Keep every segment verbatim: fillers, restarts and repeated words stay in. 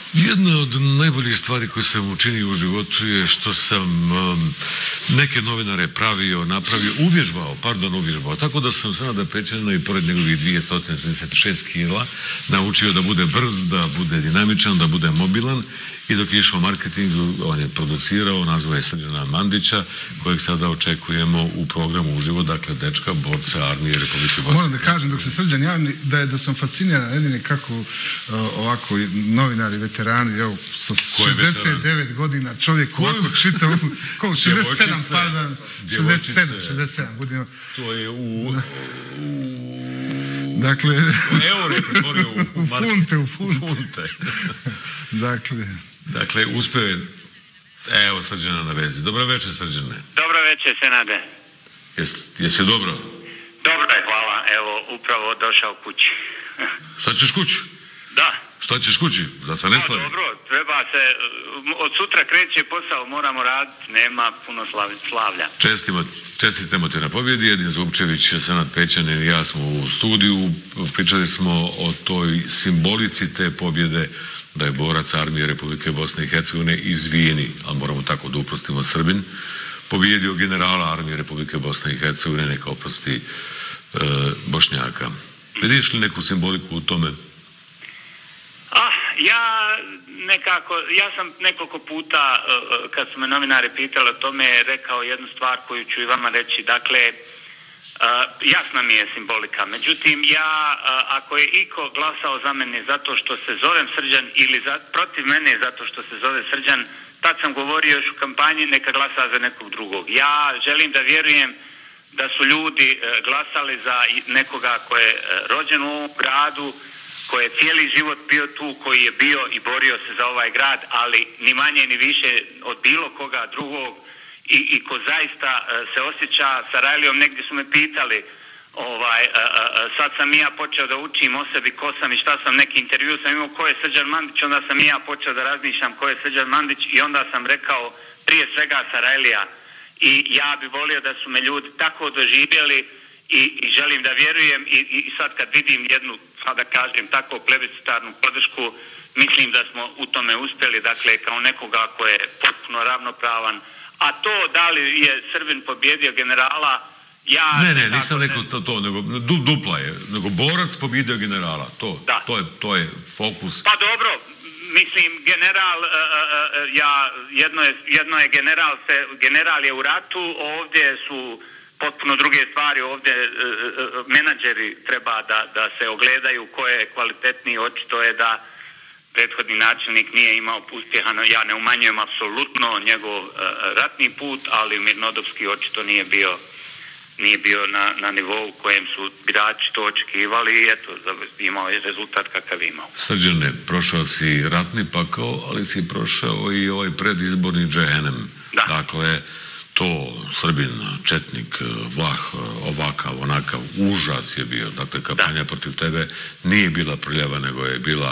Jedna od najboljih stvari koje sam učinio u životu je što sam um, neke novinare pravio, napravio, uvježbao, pardon, uvježbao. Tako da sam Senada Pećanina i pored njegovih dvjesto trideset šest kila naučio da bude brz, da bude dinamičan, da bude mobilan. I dok je išao marketingu, on je producirao, nazvao je Srđana Mandića, kojeg sada očekujemo u programu uživo, dakle dečka, borca Armije Republike Bosne. Moram da kažem, dok se Srđan javni, da je da sam fasciniran jedini kako uh, ovako novinari, veterani, evo, sa šezdeset devet godina, čovjek ovako čita, koliko, šezdeset sedam, pardon, šezdeset sedam, šezdeset sedam godina. To je u... Dakle... Eure pretvorio u, u funte, u funte. U funte. Dakle... Dakle, uspeo je... Evo, Srđana na vezi. Dobro večer, Srđane. Dobro večer, Senade. Jes, jesi dobro? Dobro je, hvala. Evo, upravo došao kući. Šta ćeš kući? Da. Šta ćeš kući? Da se ne slavi? Dobro, treba se... Od sutra kreće posao, moramo raditi, nema puno slavlja. Čestimo, čestitamo te na pobjedi. Edin Zupčević, Senad Pećanin i ja smo u studiju. Pričali smo o toj simbolici te pobjede, da je borac Armije Republike Bosne i Hercegovine izvijeni, ali moramo tako da uprostimo, Srbin, pobjedio generala Armije Republike Bosne i Hercegovine, neka oprosti e, Bošnjaka. Vidiš li neku simboliku u tome? Ah, ja nekako, ja sam nekoliko puta, kad su me novinari pitali o tome, rekao jednu stvar koju ću i vama reći. Dakle, Uh, jasna mi je simbolika, međutim ja uh, ako je iko glasao za mene zato što se zovem Srđan ili za, protiv mene zato što se zove Srđan, tad sam govorio još u kampanji neka glasa za nekog drugog. Ja želim da vjerujem da su ljudi uh, glasali za nekoga ko je uh, rođen u ovom gradu, koji je cijeli život bio tu, koji je bio i borio se za ovaj grad, ali ni manje ni više od bilo koga drugog. I, i ko zaista uh, se osjeća sa Rajlijom, negdje su me pitali, ovaj, uh, uh, sad sam i ja počeo da učim o sebi ko sam i šta sam, neki intervju sam imao ko je Srđan Mandić, onda sam i ja počeo da razmišljam ko je Srđan Mandić i onda sam rekao prije svega sa Rajlija. I ja bi volio da su me ljudi tako doživjeli i, i želim da vjerujem i, i sad kad vidim jednu, sad da kažem, tako plebiscitarnu podršku, mislim da smo u tome uspjeli, dakle kao nekoga ko je potpuno ravnopravan. A to da li je Srbin pobjedio generala, ja... Ne, ne, nisam rekao to, to nego du, dupla je, nego borac pobjedio generala, to, to, je, to je fokus. Pa dobro, mislim, general, uh, uh, ja, jedno je, jedno je general, se, general je u ratu, ovdje su potpuno druge stvari, ovdje uh, uh, menadžeri treba da, da se ogledaju ko je kvalitetniji, očito je da prethodni načelnik nije imao uspjeha, ja ne umanjujem apsolutno njegov uh, ratni put, ali mirnodopski očito nije bio, nije bio na, na nivou kojem su birači to očekivali i eto, imao je rezultat kakav imao. Srđane, prošao si ratni pakao, ali si prošao i ovaj predizborni džehennem. Da. Dakle, to Srbin, četnik, Vlah, ovakav, onakav, užas je bio. Dakle, kampanja da. protiv tebe nije bila prljava, nego je bila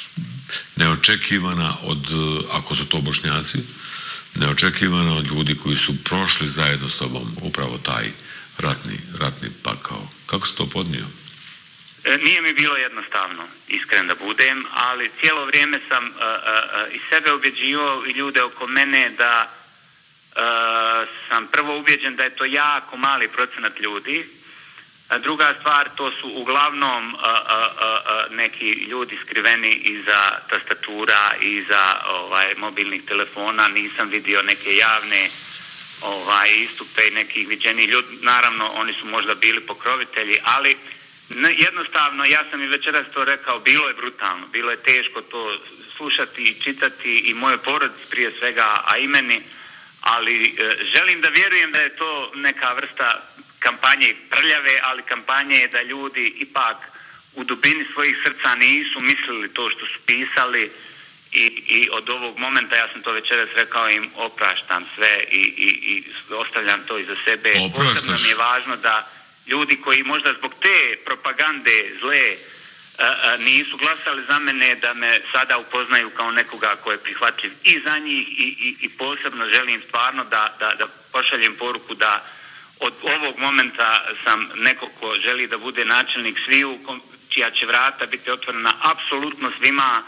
neočekivana od, ako su to Bošnjaci, neočekivana od ljudi koji su prošli zajedno s tobom upravo taj ratni, ratni pakao. Kako si to podnio? E, nije mi bilo jednostavno, iskren da budem, ali cijelo vrijeme sam uh, uh, i sebe ubjeđivao i ljude oko mene da uh, sam prvo ubjeđen da je to jako mali procenat ljudi. Druga stvar, to su uglavnom a, a, a, neki ljudi skriveni iza tastatura, iza ovaj, mobilnih telefona. Nisam vidio neke javne ovaj, istupe i nekih viđenih ljudi. Naravno, oni su možda bili pokrovitelji, ali ne, jednostavno, ja sam i večeras to rekao, bilo je brutalno, bilo je teško to slušati i čitati i moje porodici prije svega, a i meni, ali e, želim da vjerujem da je to neka vrsta kampanje prljave, ali kampanje je da ljudi ipak u dubini svojih srca nisu mislili to što su pisali i, i od ovog momenta, ja sam to večeras rekao, im opraštam sve i, i, i ostavljam to iza sebe. Posebno mi je važno da ljudi koji možda zbog te propagande zle a, a, nisu glasali za mene, da me sada upoznaju kao nekoga ko je prihvatljiv i za njih i, i, i posebno želim stvarno da, da, da pošaljem poruku da od ovog momenta sam neko ko želi da bude načelnik sviju, čija će vrata biti otvorena apsolutno svima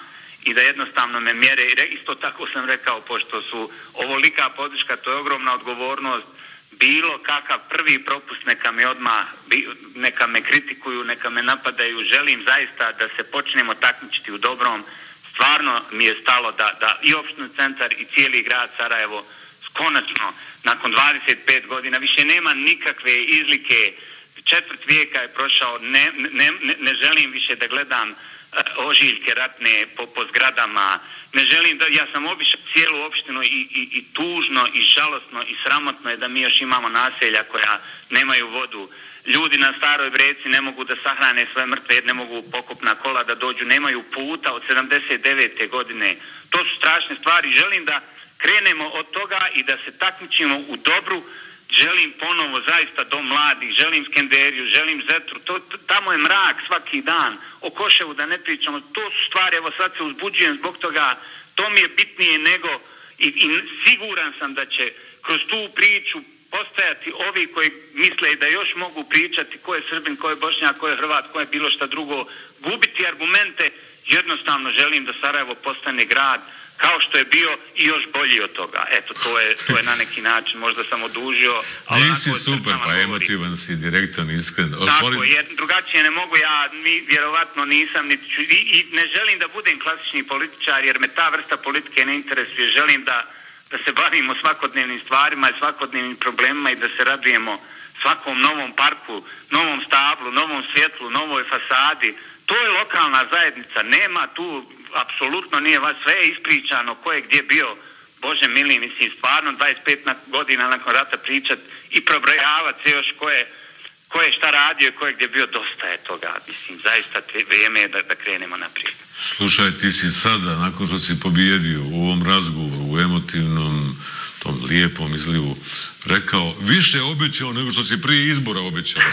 i da jednostavno me mjere. Isto tako sam rekao, pošto su ovolika podrška, to je ogromna odgovornost, bilo kakav prvi propust neka me odmah, neka me kritikuju, neka me napadaju, želim zaista da se počnemo takmičiti u dobrom. Stvarno mi je stalo da, da i opštini centar i cijeli grad Sarajevo konačno nakon dvadeset pet godina više nema nikakve izlike, četvrt vijeka je prošao, ne, ne, ne, ne želim više da gledam uh, ožiljke ratne po, po zgradama, ne želim da, ja sam obišao cijelu opštinu i, i, i tužno i žalosno i sramotno je da mi još imamo naselja koja nemaju vodu. Ljudi na Staroj Breci ne mogu da sahrane svoje mrtve jer ne mogu pokopna kola da dođu, nemaju puta od sedamdeset devete godine. To su strašne stvari. Želim da krenemo od toga i da se takmičimo u dobru. Želim ponovo zaista dom mladih, želim Skenderiju, želim Zetru. To, tamo je mrak svaki dan. O Koševu da ne pričamo. To su stvari, evo sad se uzbuđujem zbog toga. To mi je bitnije nego i, i siguran sam da će kroz tu priču postajati ovi koji misle da još mogu pričati ko je Srbin, ko je Bošnjak, ko je Hrvat, ko je bilo šta drugo, gubiti argumente. Jednostavno želim da Sarajevo postane grad kao što je bio i još bolji od toga. Eto, to je, to je na neki način, možda sam odužio. Nisi super, pa emotivan si, direktan, iskren. Otvori... Tako, jer drugačije ne mogu, ja ni, vjerovatno nisam, niti ću, i, i ne želim da budem klasični političar, jer me ta vrsta politike ne interesuje. Želim da da se bavimo svakodnevnim stvarima i svakodnevnim problemima i da se radujemo svakom novom parku, novom stablu, novom svjetlu, novoj fasadi. To je lokalna zajednica, nema tu, apsolutno nije vas, sve je ispričano, ko je gdje bio, Bože mili, mislim, stvarno dvadeset pet godina nakon rata pričat i probrojavati se još ko je, ko je šta radio i ko je gdje bio, dosta je toga, mislim, zaista te, vrijeme je da, da krenemo naprijed. Slušaj, ti si sada, nakon što si pobjedio u ovom razgovoru, u emotivnom, tom lijepom izlivu, rekao, više obećao nego što si prije izbora obećao.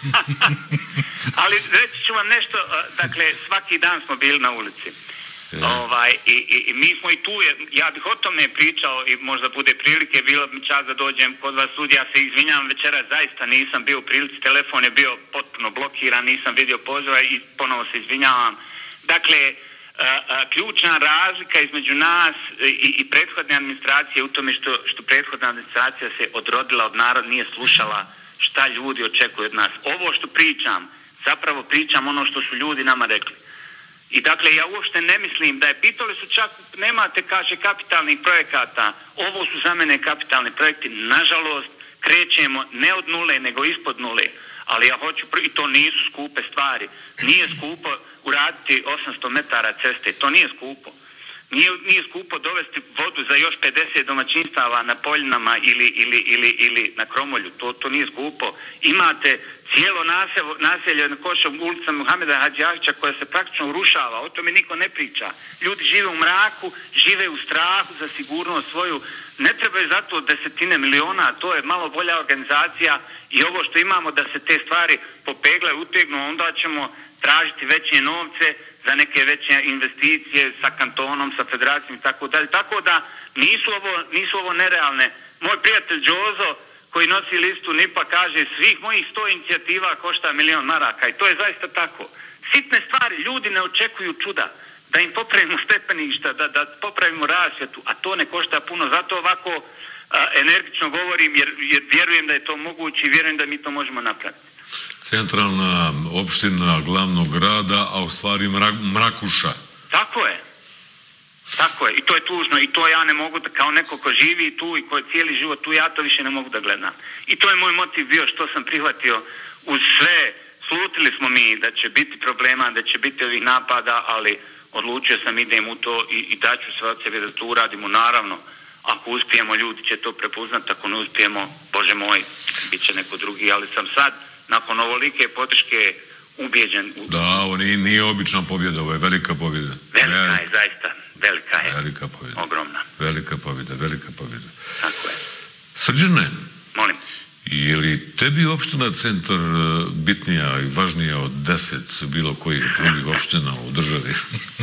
Ali reći ću vam nešto, dakle, svaki dan smo bili na ulici. Ja. Ovaj, i, i, i mi smo i tu, ja bih o tome pričao i možda bude prilike, bilo mi čas da dođem kod vas sudi, ja se izvinjam večera, zaista nisam bio u prilici, telefon je bio potpuno blokiran, nisam vidio poziva i ponovo se izvinjavam. Dakle, a, a, ključna razlika između nas i, i prethodne administracije u tome što, što prethodna administracija se odrodila od naroda, nije slušala šta ljudi očekuju od nas. Ovo što pričam, zapravo pričam ono što su ljudi nama rekli. I dakle, ja uopšte ne mislim da je, pitali su čak, nemate, kaže, kapitalnih projekata, ovo su za mene kapitalni projekti, nažalost, krećemo ne od nule, nego ispod nule, ali ja hoću, i to nisu skupe stvari, nije skupo uraditi osamsto metara ceste, to nije skupo. Nije, nije skupo dovesti vodu za još pedeset domaćinstava na Poljinama ili, ili, ili, ili na Kromolju, to, to nije skupo. Imate cijelo naselje, naselje na Košom ulica Muhameda Hadžijahića koja se praktično urušava, o tome niko ne priča. Ljudi žive u mraku, žive u strahu za sigurnost svoju, ne trebaju zato desetine miliona, to je malo bolja organizacija i ovo što imamo da se te stvari popeglaju, utegnu, onda ćemo tražiti veće novce za neke veće investicije sa kantonom, sa federacijom i tako dalje. Tako da nisu ovo, nisu ovo nerealne. Moj prijatelj Đozo koji nosi listu N I P-a kaže svih mojih sto inicijativa košta milion maraka i to je zaista tako. Sitne stvari, ljudi ne očekuju čuda, da im popravimo stepeništa, da, da popravimo rasvjetu, a to ne košta puno. Zato ovako a, energično govorim jer, jer vjerujem da je to moguće i vjerujem da mi to možemo napraviti. Centralna opština glavnog grada, a u stvari mrak, mrakuša. Tako je. Tako je. I to je tužno. I to ja ne mogu da, kao neko ko živi tu i ko je cijeli život tu, ja to više ne mogu da gledam. I to je moj motiv bio što sam prihvatio uz sve. Slutili smo mi da će biti problema, da će biti ovih napada, ali odlučio sam idem u to i, i daću sve od sebe da to uradimo. Naravno, ako uspijemo, ljudi će to prepoznati. Ako ne uspijemo, Bože moj, bit će neko drugi. Ali sam sad, nakon ovolike podrške, ubijeđen. U... Da, ovo nije, nije obična pobjeda, ovo je velika pobjeda. Velika velika je, zaista. Velika je. Velika pobjeda. Ogromna. Velika pobjeda, velika pobjeda. Tako je. Srđane, molim. Je li tebi opština Centar bitnija i važnija od deset bilo kojih drugih opština u državi?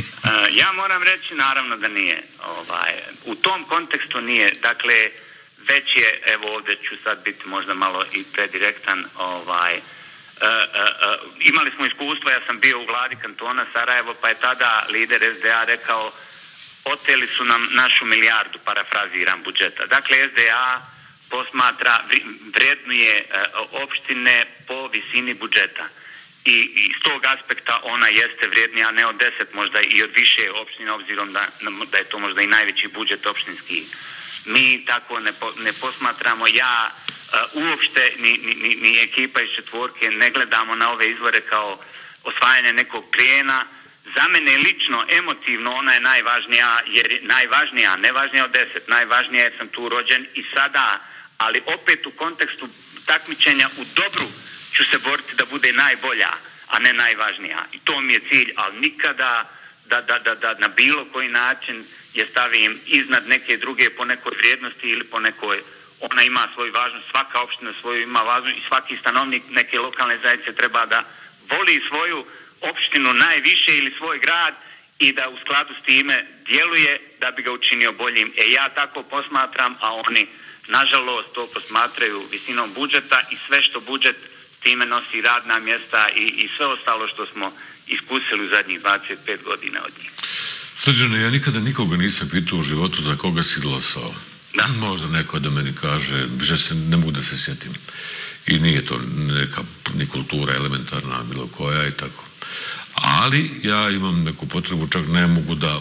Ja moram reći naravno da nije. Ovaj, u tom kontekstu nije. Dakle, već je, evo ovdje ću sad biti možda malo i predirektan, ovaj, imali smo iskustvo, ja sam bio u vladi kantona Sarajevo, pa je tada lider S D A rekao oteli su nam našu milijardu, parafraziram, budžeta. Dakle, S D A posmatra, vrednuje opštine po visini budžeta. I iz tog aspekta ona jeste vrijednija, ne od deset, možda i od više opština, obzirom da, da je to možda i najveći budžet opštinski. Mi tako ne, po, ne posmatramo. Ja uh, uopšte, ni, ni, ni ekipa iz četvorke, ne gledamo na ove izvore kao osvajanje nekog plijena. Za mene lično, emotivno, ona je najvažnija, jer je najvažnija, ne važnija od deset, najvažnija jer sam tu rođen i sada, ali opet u kontekstu takmičenja u dobru ću se boriti da bude najbolja, a ne najvažnija. I to mi je cilj, ali nikada da, da, da, da na bilo koji način je stavim iznad neke druge po nekoj vrijednosti ili po nekoj, ona ima svoju važnost, svaka opština svoju ima važnost i svaki stanovnik neke lokalne zajednice treba da voli svoju opštinu najviše ili svoj grad i da u skladu s time djeluje da bi ga učinio boljim. E ja tako posmatram, a oni nažalost to posmatraju visinom budžeta i sve što budžet time nosi radna mjesta i, i sve ostalo što smo iskusili u zadnjih dvadeset pet godina od njih. Srđane, ja nikada nikoga nisam pitao u životu za koga si glasao. Da. Možda neko da meni kaže, že se ne mogu da se sjetim. I nije to neka ni kultura elementarna, bilo koja i tako. Ali ja imam neku potrebu, čak ne mogu da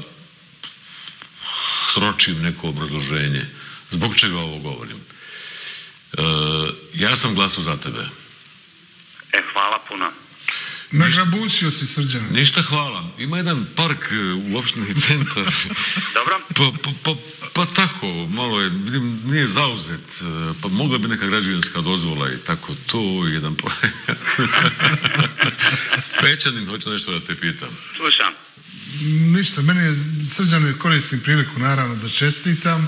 sročim neko obrazloženje. Zbog čega ovo govorim? E, ja sam glasao za tebe. E, hvala puno. Nagrabušio si, Srđane. Ništa hvala. Ima jedan park u opštini Centar. Dobro. Pa, pa, pa, pa tako, malo je, vidim, nije zauzet. Pa mogla bi neka građevinska dozvola i tako, to je jedan projekat. Pečanin, hoću nešto da te pitam. Slušam. Ništa, meni je, Srđane, koristim priliku naravno da čestitam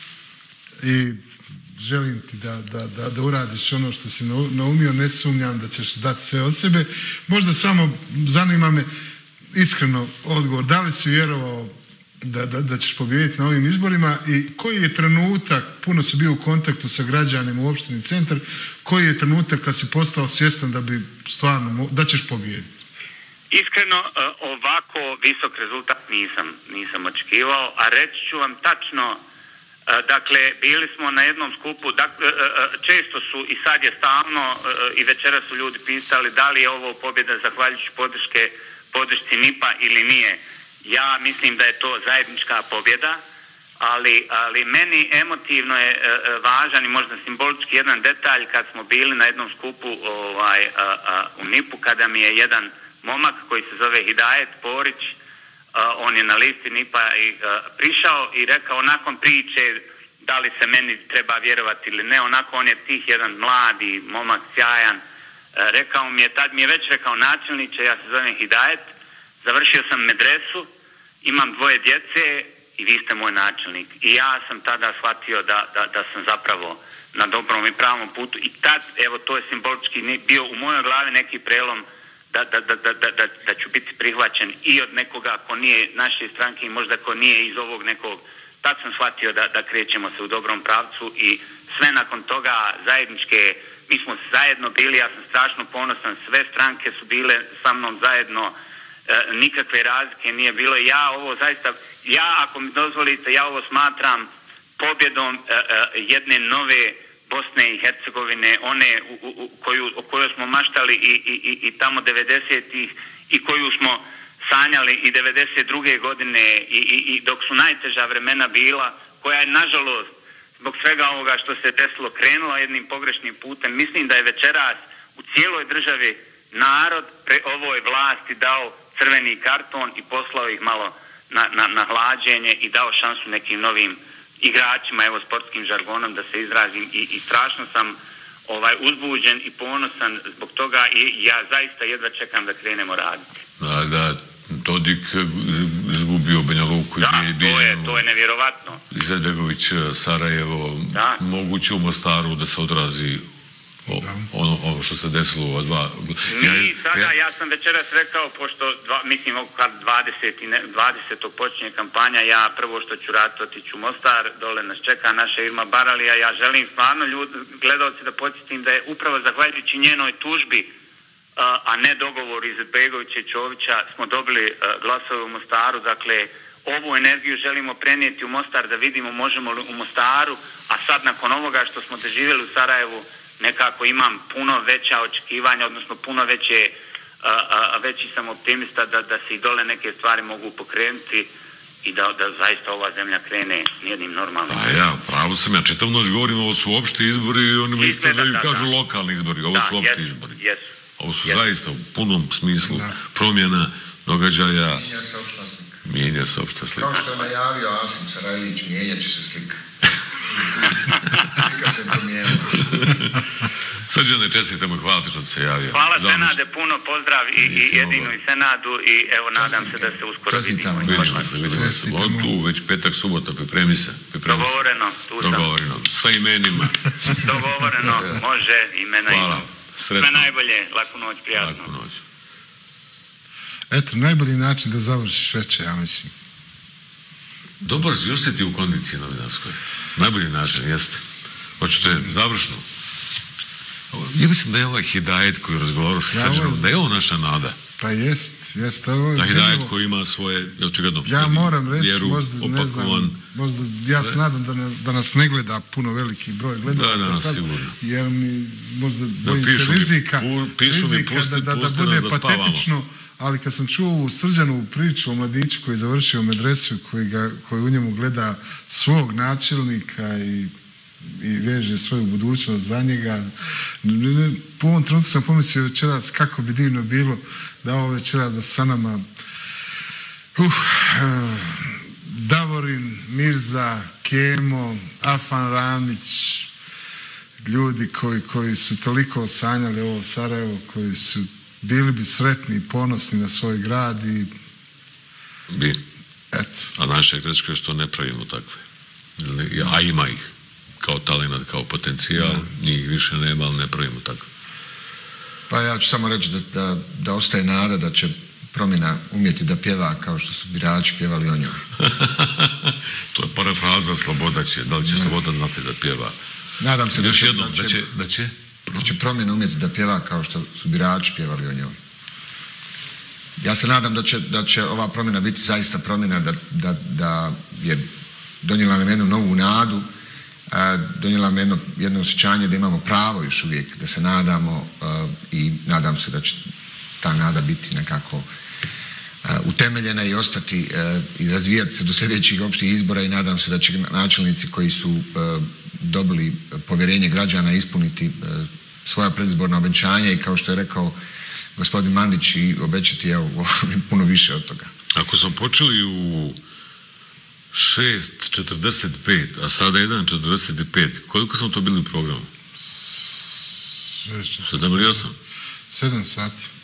i želim ti da, da, da, da uradiš ono što si naumio, ne sumnjam da ćeš dati sve od sebe. Možda samo zanima me iskreno odgovor, da li si vjerovao da, da, da ćeš pobijediti na ovim izborima i koji je trenutak, puno si bio u kontaktu sa građanima u opštini Centar, koji je trenutak kad si postao svjestan da bi stvarno, da ćeš pobijediti? Iskreno, ovako visok rezultat nisam, nisam očekivao, a reći ću vam tačno. Dakle, bili smo na jednom skupu, dakle, često su i sad je stalno i večera su ljudi pisali da li je ovo pobjeda zahvaljujući podrške, podršci N I P-a ili nije. Ja mislim da je to zajednička pobjeda, ali, ali meni emotivno je važan i možda simbolički jedan detalj kad smo bili na jednom skupu ovaj, u N I P-u kada mi je jedan momak koji se zove Hidajet Porić, Uh, on je na listi N I P-a i, uh, prišao i rekao nakon priče da li se meni treba vjerovati ili ne, onako on je tih jedan mladi momak, sjajan, uh, rekao mi je, tad mi je već rekao načelniče, ja se zovem Hidajet, završio sam medresu, imam dvoje djece i vi ste moj načelnik. I ja sam tada shvatio da, da, da sam zapravo na dobrom i pravom putu i tad, evo to je simbolički bio u mojoj glavi neki prelom Da, da, da, da, da, da ću biti prihvaćen i od nekoga ko nije naše stranke i možda ko nije iz ovog nekog, tad sam shvatio da, da krećemo se u dobrom pravcu i sve nakon toga zajedničke, mi smo zajedno bili, ja sam strašno ponosan, sve stranke su bile sa mnom zajedno, e, nikakve razlike nije bilo. Ja ovo zaista, ja ako mi dozvolite, ja ovo smatram pobjedom e, e, jedne nove Bosne i Hercegovine, one u, u, koju, o kojoj smo maštali i, i, i tamo devedesetih i koju smo sanjali i devedeset druge godine i, i, i dok su najteža vremena bila, koja je nažalost zbog svega ovoga što se desilo krenula jednim pogrešnim putem. Mislim da je večeras u cijeloj državi narod pre ovoj vlasti dao crveni karton i poslao ih malo na, na, na hlađenje i dao šansu nekim novim igračima, evo sportskim žargonom da se izrazim i, i strašno sam ovaj uzbuđen i ponosan zbog toga i ja zaista jedva čekam da krenemo raditi. Da, da, Dodik izgubio Banja Luku. Da, i to je, to je nevjerovatno. Izetbegović, Sarajevo, da. Moguće u Mostaru da se odrazi o, ono, ono što se desilo u ova dva. Mi ja, sada, ja... ja sam večeras rekao, pošto dva, mislim kad dvadesetog počinje kampanja, ja prvo što ću raditi otići u Mostar, dole nas čeka naša Irma Baralija, ja želim stvarno ljudi, gledalci da podsjetim da je upravo zahvaljujući njenoj tužbi a ne dogovor iz Begovića i Čovića, smo dobili glasove u Mostaru. Dakle, ovu energiju želimo prenijeti u Mostar da vidimo možemo li u Mostaru, a sad nakon ovoga što smo doživjeli u Sarajevu nekako imam puno veća očekivanja, odnosno puno veće, a, a, veći sam optimista da, da se i dole neke stvari mogu pokrenuti i da, da zaista ova zemlja krene nijednim normalnim. A ja, pravo sam, ja čitav noć govorim, ovo su opšti izbori i oni mi ispravljaju i kažu da, lokalni izbori, ovo da, su opšti jesu, izbori. Jesu. Ovo su jesu. zaista u punom smislu da. promjena događaja. Mijenja se opšta slika. Mijenja se opšta slika. Kao što je najavio Asim Sarajlić, mijenjat će se slika. Slika se promijenila. Srđane, čestitamo i hvala ti što se javio. Hvala Senade, puno pozdrav i, i Jedinu i Senadu i evo nadam se da se uskoro vidimo. Vidimo se, vidimo se. Tu već petak, subota, pripremi se. Pripremi Dogovoreno, tu sam. Dogovoreno, sa imenima. Dogovoreno, može, imena hvala. Sve najbolje, laku noć, prijatno. Laku noć. Eto, najbolji način da završiš večer, ja mislim. Dobar si osjeti u kondiciji novinarskoj. Najbolji način, jeste. Hoćete završno? Ja mislim da je ovaj Hidajet koji razgovarao sa Srđanom, da je ovo naša nada. Pa jest, jest. Ovo je da Hidajet koji ima svoje, očigledno, ja moram reći, vjeru, možda, ne znam, možda, ja se nadam da, ne, da nas ne gleda puno veliki broj gledalaca. Da, da, sad, sigurno. Jer mi možda bojim da, se rizika, mi, pišu rizika mi, pusti, da, da, da pusti bude da patetično, ali kad sam čuo u Srđanovu priču o mladiću koji je završio medresu, koji, ga, koji u njemu gleda svog načelnika i i veže svoju budućnost za njega. Po ovom trenutku sam pomislio večeras kako bi divno bilo da ovo večeras da sa nama uh, Davorin, Mirza, Kemo, Afan Ramić, ljudi koji, koji su toliko sanjali ovo Sarajevo, koji su bili bi sretni i ponosni na svoj grad i bi. Eto. A naša greška je što ne pravimo takve. A ima ih. Kao talent, kao potencijal, da. Njih više nema, ali ne pravimo tako. Pa ja ću samo reći da, da, da ostaje nada da će promjena umjeti da pjeva kao što su birači pjevali o njoj. To je parafraza, Sloboda će, da li će Sloboda znati da pjeva? Nadam se da će, jednom, da, će, da, će, da će promjena umjeti da pjeva kao što su birači pjevali o njoj. Ja se nadam da će, da će ova promjena biti zaista promjena, da, da, da je donijela nam jednu novu nadu, donijela nam jedno, jedno osjećanje da imamo pravo još uvijek, da se nadamo uh, i nadam se da će ta nada biti nekako uh, utemeljena i ostati uh, i razvijati se do sljedećih opštih izbora i nadam se da će načelnici koji su uh, dobili povjerenje građana ispuniti uh, svoja predizborna obećanja i kao što je rekao gospodin Mandić i obećati evo, puno više od toga. Ako smo počeli u šest četrdeset pet, a sada jedan četrdeset pet. Koliko smo to bili u programu? sedam ili osam? sedam sati.